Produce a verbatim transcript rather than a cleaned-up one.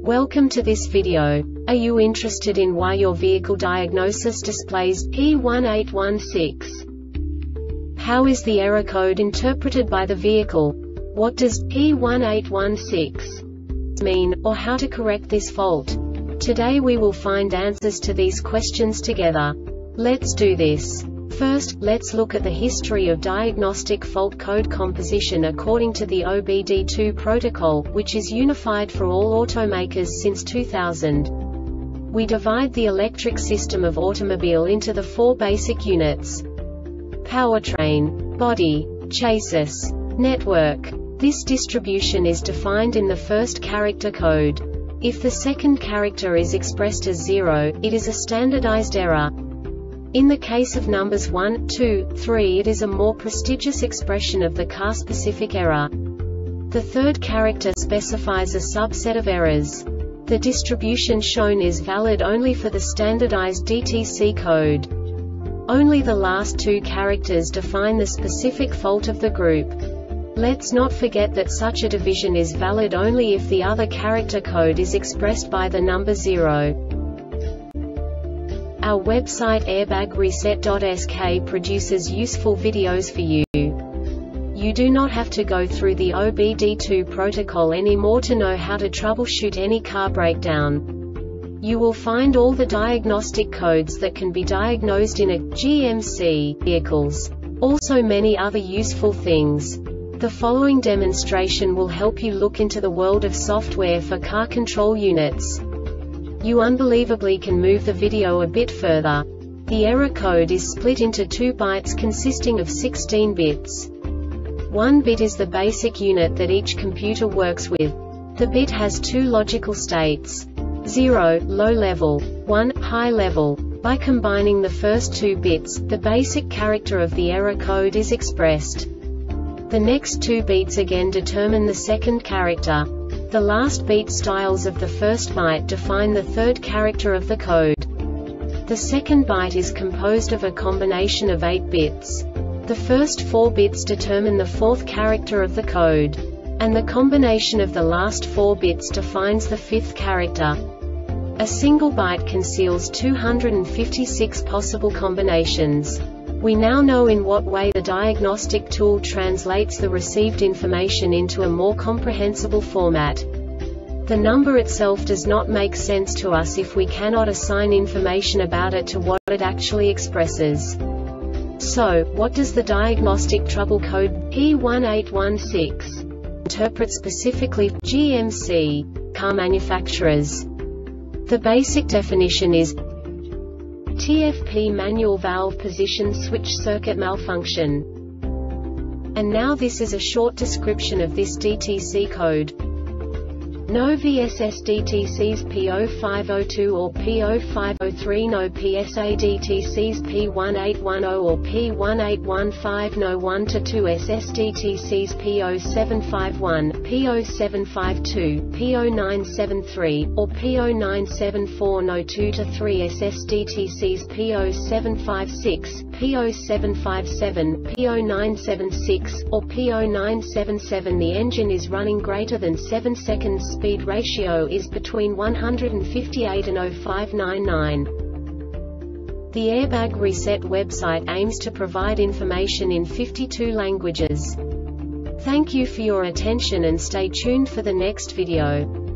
Welcome to this video. Are you interested in why your vehicle diagnosis displays P one eight one six? How is the error code interpreted by the vehicle? What does P one eight one six mean, or how to correct this fault? Today we will find answers to these questions together. Let's do this. First, let's look at the history of diagnostic fault code composition according to the O B D two protocol, which is unified for all automakers since two thousand. We divide the electric system of automobile into the four basic units: powertrain, body, chassis, network. This distribution is defined in the first character code. If the second character is expressed as zero, it is a standardized error. In the case of numbers one, two, three, it is a more prestigious expression of the car-specific error. The third character specifies a subset of errors. The distribution shown is valid only for the standardized D T C code. Only the last two characters define the specific fault of the group. Let's not forget that such a division is valid only if the other character code is expressed by the number zero. Our website airbag reset dot S K produces useful videos for you. You do not have to go through the O B D two protocol anymore to know how to troubleshoot any car breakdown. You will find all the diagnostic codes that can be diagnosed in a G M C vehicles. Also many other useful things. The following demonstration will help you look into the world of software for car control units. You unbelievably can move the video a bit further. The error code is split into two bytes consisting of sixteen bits. One bit is the basic unit that each computer works with. The bit has two logical states: zero, low level, one, high level. By combining the first two bits, the basic character of the error code is expressed. The next two beats again determine the second character. The last beat styles of the first byte define the third character of the code. The second byte is composed of a combination of eight bits. The first four bits determine the fourth character of the code. And the combination of the last four bits defines the fifth character. A single byte conceals two hundred fifty-six possible combinations. We now know in what way the diagnostic tool translates the received information into a more comprehensible format. The number itself does not make sense to us if we cannot assign information about it to what it actually expresses. So, what does the diagnostic trouble code P one eight one six interpret specifically for G M C car manufacturers? The basic definition is T F P manual valve position switch circuit malfunction. And now this is a short description of this D T C code. No V S S D T Cs P zero five zero two or P zero five zero three, no P S A D T Cs P one eight one zero or P one eight one five, no one to two S S D T Cs P zero seven five one, P zero seven five two, P zero nine seven three, or P zero nine seven four, no two to three S S D T Cs P zero seven five six, P zero seven five seven, P zero nine seven six, or P zero nine seven seven. The engine is running greater than seven seconds. Speed ratio is between one hundred fifty-eight and zero point five nine nine. The Airbag Reset website aims to provide information in fifty-two languages. Thank you for your attention and stay tuned for the next video.